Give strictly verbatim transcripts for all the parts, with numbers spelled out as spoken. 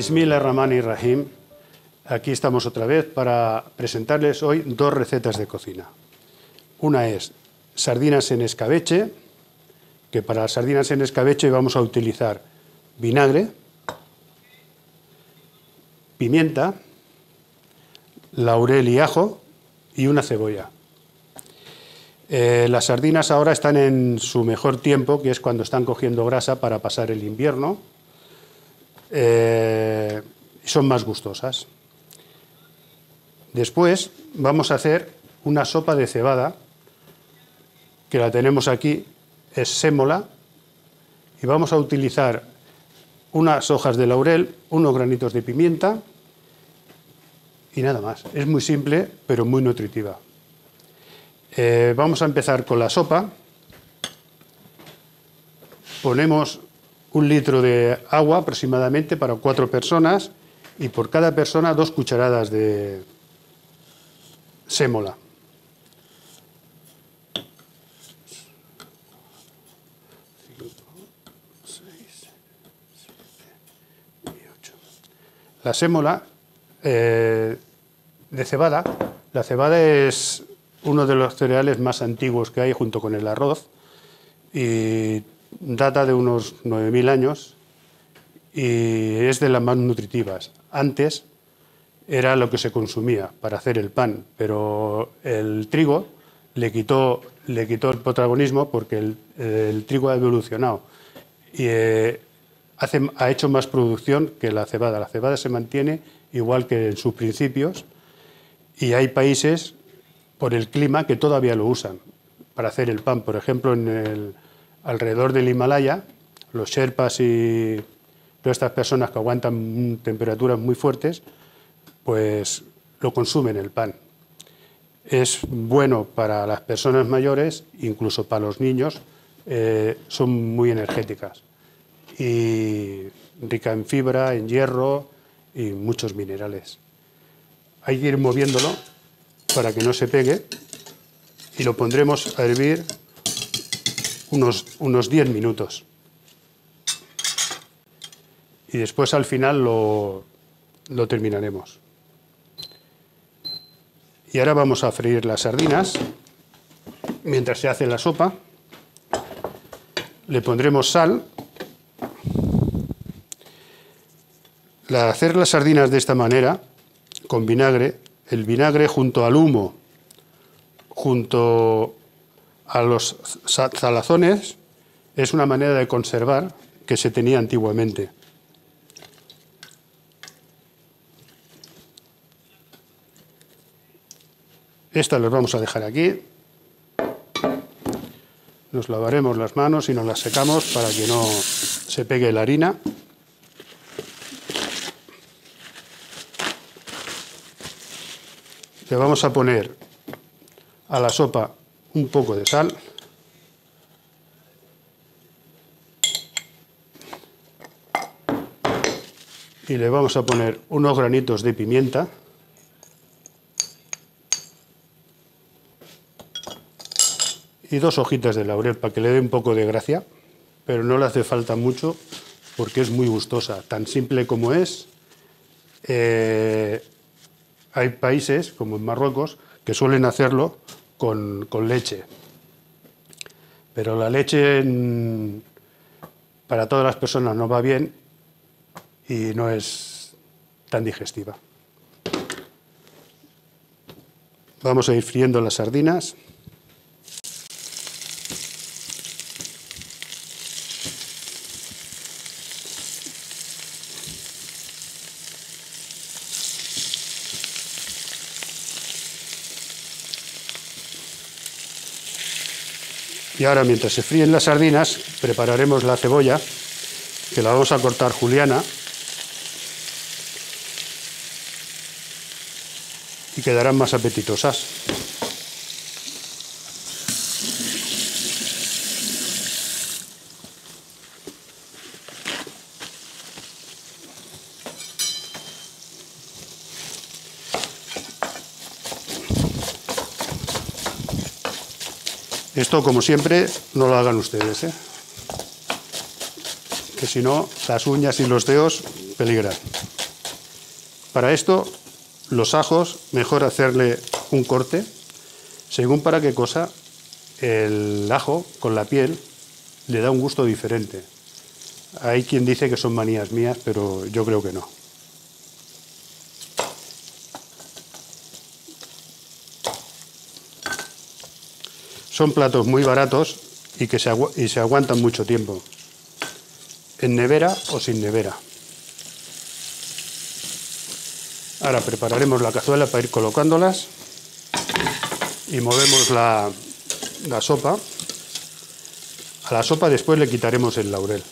Bismillahirrahmanirrahim. Aquí estamos otra vez para presentarles hoy dos recetas de cocina. Una es sardinas en escabeche, que para las sardinas en escabeche vamos a utilizar vinagre, pimienta, laurel y ajo y una cebolla. Eh, las sardinas ahora están en su mejor tiempo, que es cuando están cogiendo grasa para pasar el invierno. Eh, son más gustosas. Después vamos a hacer una sopa de cebada, que la tenemos aquí, es sémola, y vamos a utilizar unas hojas de laurel, unos granitos de pimienta y nada más. Es muy simple, pero muy nutritiva. Eh, vamos a empezar con la sopa. Ponemos un litro de agua aproximadamente para cuatro personas y por cada persona dos cucharadas de sémola. La sémola eh, de cebada, la cebada es uno de los cereales más antiguos que hay junto con el arroz y data de unos nueve mil años y es de las más nutritivas. Antes era lo que se consumía para hacer el pan, pero el trigo le quitó, le quitó el protagonismo porque el, el trigo ha evolucionado y eh, hace, ha hecho más producción que la cebada. La cebada se mantiene igual que en sus principios y hay países por el clima que todavía lo usan para hacer el pan. Por ejemplo, en el, alrededor del Himalaya, los sherpas y todas estas personas que aguantan temperaturas muy fuertes, pues lo consumen el pan. Es bueno para las personas mayores, incluso para los niños, eh, son muy energéticas y rica en fibra, en hierro y muchos minerales. Hay que ir moviéndolo para que no se pegue y lo pondremos a hervir unos, unos diez minutos. Y después al final lo, lo terminaremos. Y ahora vamos a freír las sardinas. Mientras se hace la sopa, le pondremos sal. Al hacer las sardinas de esta manera, con vinagre, el vinagre junto al humo, junto a los salazones, es una manera de conservar que se tenía antiguamente. Estas las vamos a dejar aquí. Nos lavaremos las manos y nos las secamos para que no se pegue la harina. Le vamos a poner a la sopa un poco de sal. Y le vamos a poner unos granitos de pimienta. Y dos hojitas de laurel para que le dé un poco de gracia, pero no le hace falta mucho porque es muy gustosa. Tan simple como es, eh, hay países, como en Marruecos, que suelen hacerlo con, con leche. Pero la leche en, para todas las personas no va bien y no es tan digestiva. Vamos a ir friendo las sardinas. Y ahora, mientras se fríen las sardinas, prepararemos la cebolla, que la vamos a cortar juliana y quedarán más apetitosas. Esto, como siempre, no lo hagan ustedes, ¿eh? Que si no, las uñas y los dedos peligran. Para esto, los ajos, mejor hacerle un corte, según para qué cosa. El ajo con la piel le da un gusto diferente. Hay quien dice que son manías mías, pero yo creo que no. Son platos muy baratos y que se, agu y se aguantan mucho tiempo, en nevera o sin nevera. Ahora prepararemos la cazuela para ir colocándolas y movemos la, la sopa. A la sopa después le quitaremos el laurel.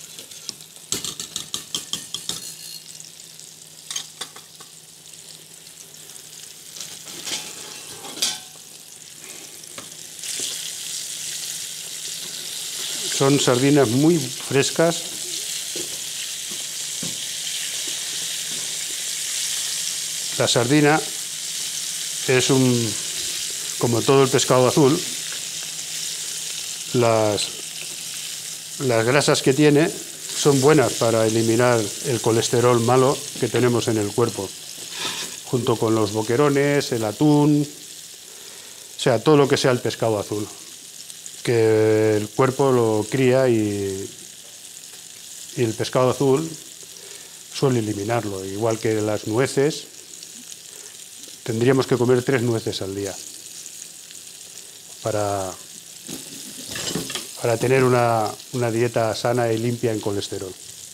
Son sardinas muy frescas. La sardina es un, como todo el pescado azul, las, las grasas que tiene son buenas para eliminar el colesterol malo que tenemos en el cuerpo, junto con los boquerones, el atún, o sea, todo lo que sea el pescado azul, que el cuerpo lo cría y, y el pescado azul suele eliminarlo, igual que las nueces. Tendríamos que comer tres nueces al día para, para tener una, una dieta sana y limpia en colesterol.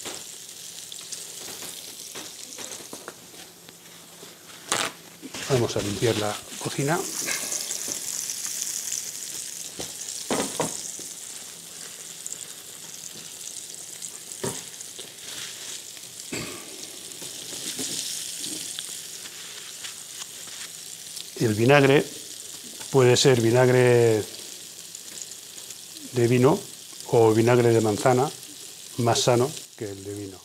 Vamos a limpiar la cocina. Y el vinagre puede ser vinagre de vino o vinagre de manzana, más sano que el de vino.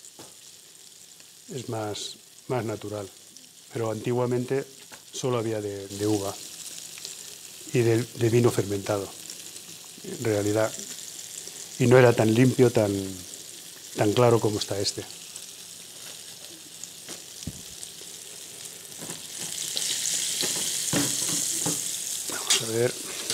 Es más, más natural. Pero antiguamente solo había de, de uva y de, de vino fermentado, en realidad. Y no era tan limpio, tan, tan claro como está este. A ver.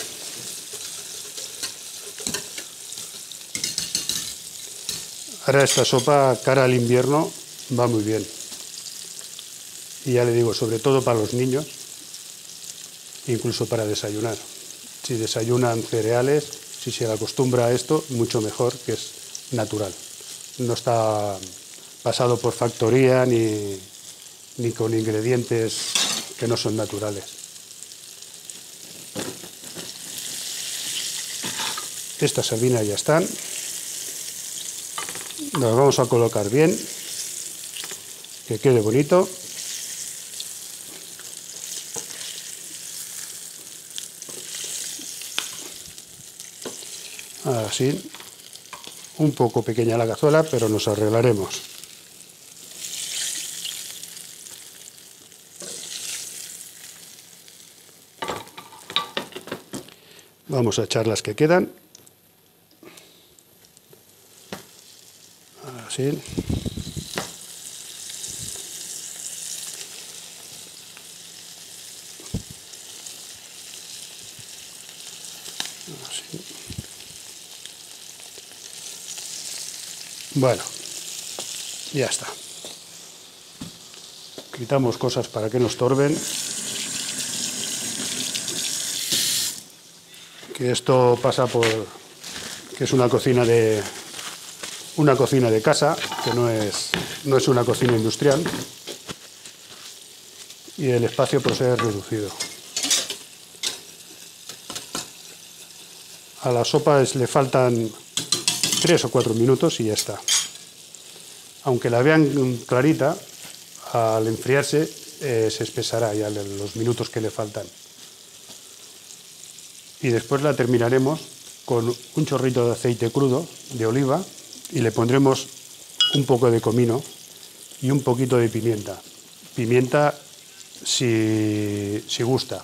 Ahora esta sopa, cara al invierno, va muy bien. Y ya le digo, sobre todo para los niños, incluso para desayunar. Si desayunan cereales, si se acostumbra a esto, mucho mejor, que es natural. No está pasado por factoría ni, ni con ingredientes que no son naturales. Estas sardinas ya están. Las vamos a colocar bien, que quede bonito. Así, un poco pequeña la cazuela, pero nos arreglaremos. Vamos a echar las que quedan. Así. Así. Bueno, ya está. Quitamos cosas para que no estorben. Que esto pasa por... que es una cocina de... una cocina de casa, que no es, no es una cocina industrial, y el espacio pues es reducido. A la sopa es, le faltan tres o cuatro minutos y ya está. Aunque la vean clarita, al enfriarse eh, se espesará ya los minutos que le faltan. Y después la terminaremos con un chorrito de aceite crudo, de oliva, y le pondremos un poco de comino y un poquito de pimienta. Pimienta si, si gusta.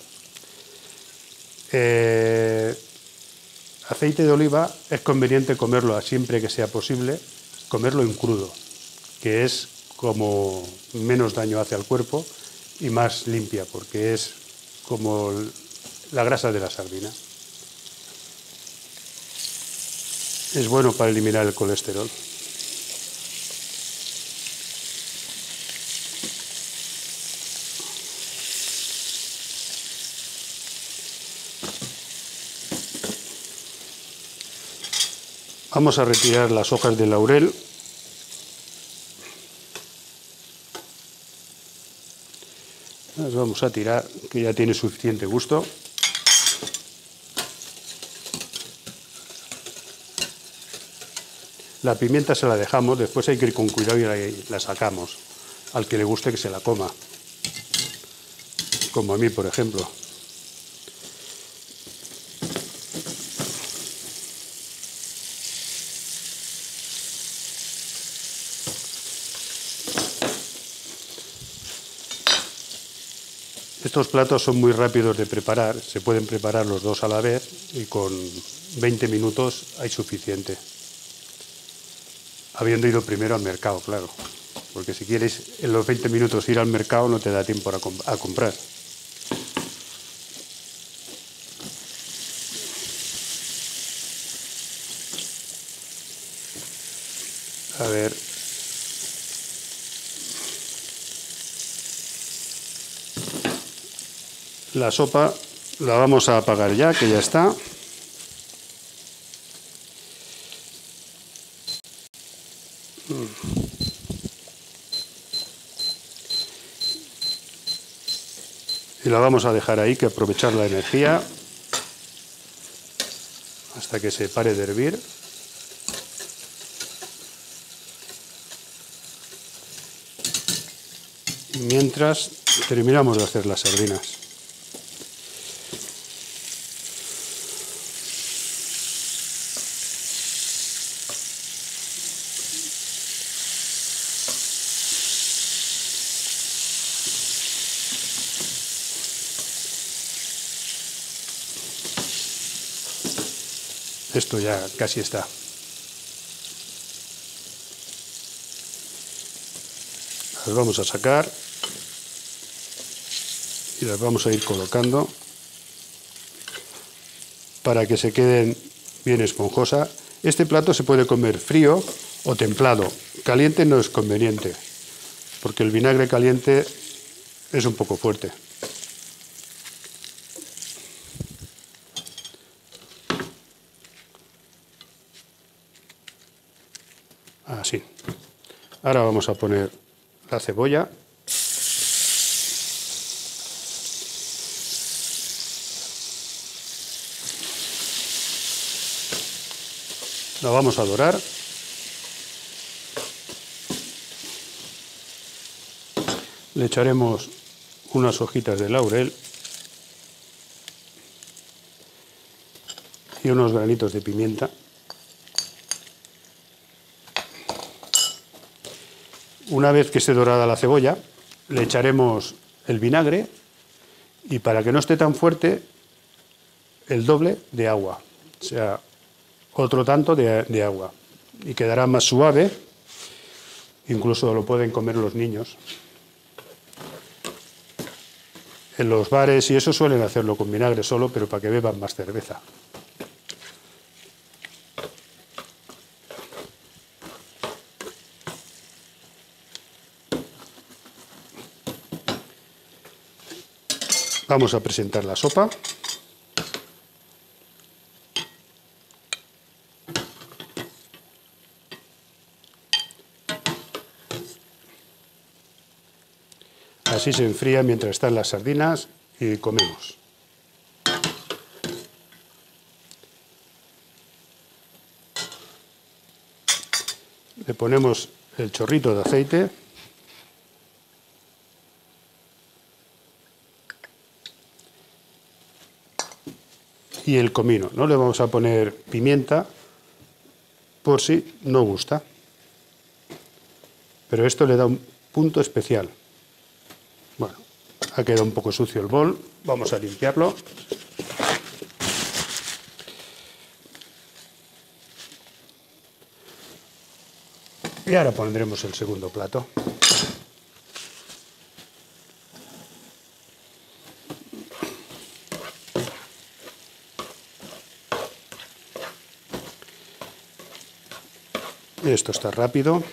Eh, aceite de oliva es conveniente comerlo siempre que sea posible, comerlo en crudo, que es como menos daño hace al cuerpo y más limpia, porque es como la grasa de la sardina. Es bueno para eliminar el colesterol. Vamos a retirar las hojas de laurel. Las vamos a tirar, que ya tiene suficiente gusto. La pimienta se la dejamos, después hay que ir con cuidado y la, la sacamos. Al que le guste que se la coma. Como a mí, por ejemplo. Estos platos son muy rápidos de preparar, se pueden preparar los dos a la vez y con veinte minutos hay suficiente. Habiendo ido primero al mercado, claro, porque si quieres en los veinte minutos ir al mercado no te da tiempo a, comp a comprar. A ver. La sopa la vamos a apagar ya, que ya está. Y la vamos a dejar ahí, que aprovechar la energía hasta que se pare de hervir. Mientras terminamos de hacer las sardinas. Esto ya casi está. Las vamos a sacar y las vamos a ir colocando para que se queden bien esponjosas. Este plato se puede comer frío o templado. Caliente no es conveniente, porque el vinagre caliente es un poco fuerte. Así. Ahora vamos a poner la cebolla. La vamos a dorar. Le echaremos unas hojitas de laurel y unos granitos de pimienta. Una vez que esté dorada la cebolla, le echaremos el vinagre y, para que no esté tan fuerte, el doble de agua, o sea, otro tanto de, de agua, y quedará más suave. Incluso lo pueden comer los niños. En los bares y eso suelen hacerlo con vinagre solo, pero para que beban más cerveza. Vamos a presentar la sopa. Así se enfría mientras están las sardinas y comemos. Le ponemos el chorrito de aceite. Y el comino. No le vamos a poner pimienta por si no gusta. Pero esto le da un punto especial. Bueno, ha quedado un poco sucio el bol. Vamos a limpiarlo. Y ahora pondremos el segundo plato. Esto está rápido.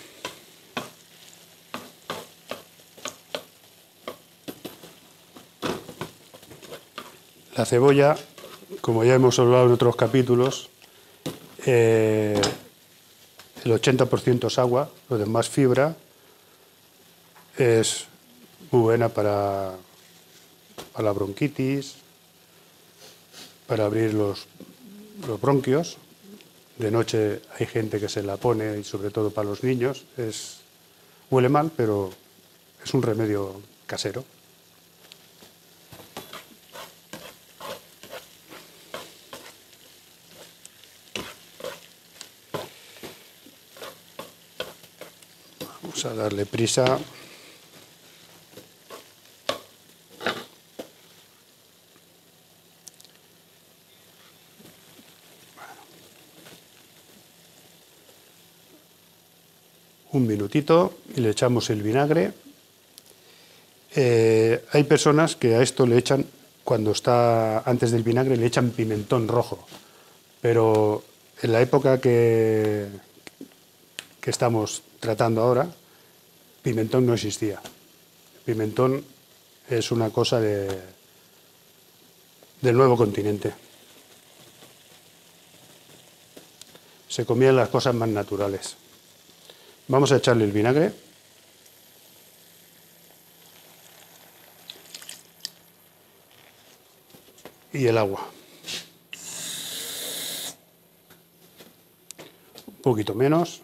La cebolla, como ya hemos hablado en otros capítulos, eh, el ochenta por ciento es agua, lo demás fibra. Es muy buena para, para la bronquitis, para abrir los, los bronquios. De noche hay gente que se la pone, y sobre todo para los niños. Es, huele mal, pero es un remedio casero. Vamos a darle prisa. Un minutito y le echamos el vinagre. Eh, hay personas que a esto le echan, cuando está antes del vinagre, le echan pimentón rojo, pero en la época que, que estamos tratando ahora, pimentón no existía. Pimentón es una cosa de, del nuevo continente. Se comían las cosas más naturales. Vamos a echarle el vinagre. Y el agua. Un poquito menos.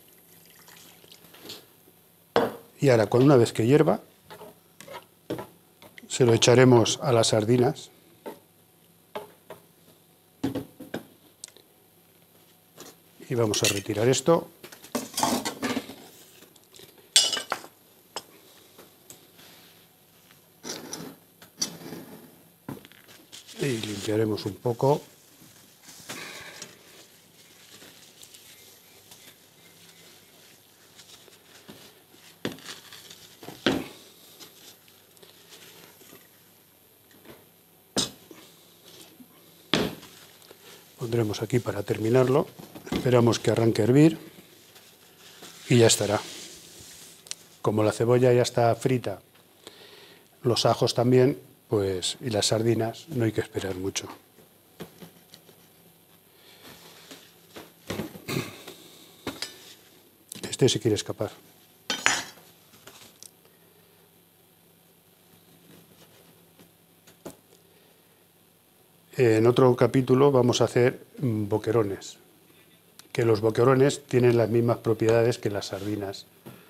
Y ahora, con una vez que hierva, se lo echaremos a las sardinas. Y vamos a retirar esto. Y limpiaremos un poco. Pondremos aquí para terminarlo. Esperamos que arranque a hervir y ya estará. Como la cebolla ya está frita, los ajos también, pues, y las sardinas, no hay que esperar mucho. Este se quiere escapar. En otro capítulo vamos a hacer boquerones, que los boquerones tienen las mismas propiedades que las sardinas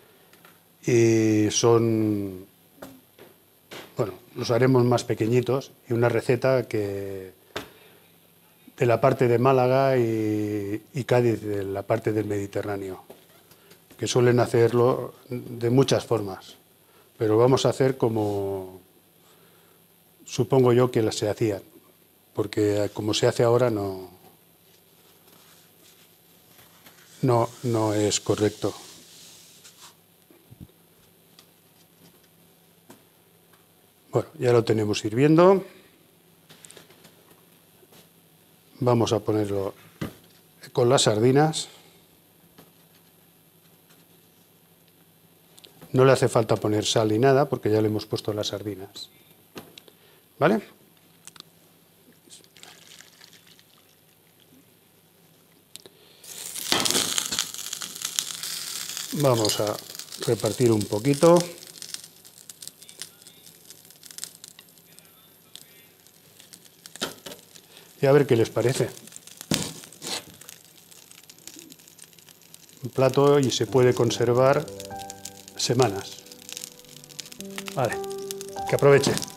y son, bueno, los haremos más pequeñitos, y una receta que de la parte de Málaga y, y Cádiz, de la parte del Mediterráneo, que suelen hacerlo de muchas formas, pero vamos a hacer como supongo yo que se hacían, porque como se hace ahora no, no, no es correcto. Bueno, ya lo tenemos hirviendo. Vamos a ponerlo con las sardinas. No le hace falta poner sal ni nada porque ya le hemos puesto las sardinas. ¿Vale? Vamos a repartir un poquito. Y a ver qué les parece. Un plato y se puede conservar semanas. Vale, que aproveche.